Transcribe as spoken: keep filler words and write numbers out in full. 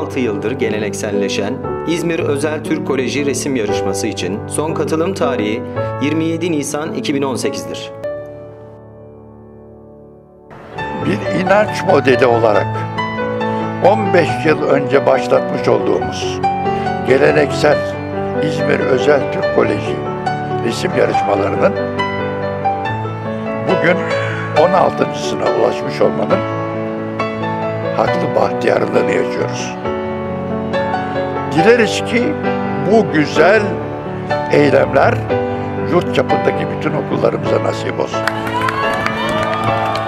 altı yıldır gelenekselleşen İzmir Özel Türk Koleji Resim Yarışması için son katılım tarihi yirmi yedi Nisan iki bin on sekiz'dir. Bir inanç modeli olarak on beş yıl önce başlatmış olduğumuz geleneksel İzmir Özel Türk Koleji resim yarışmalarının bugün on altıncısına ulaşmış olmanın haklı bahtiyarlığını yaşıyoruz. Dileriz ki bu güzel eylemler yurt çapındaki bütün okullarımıza nasip olsun.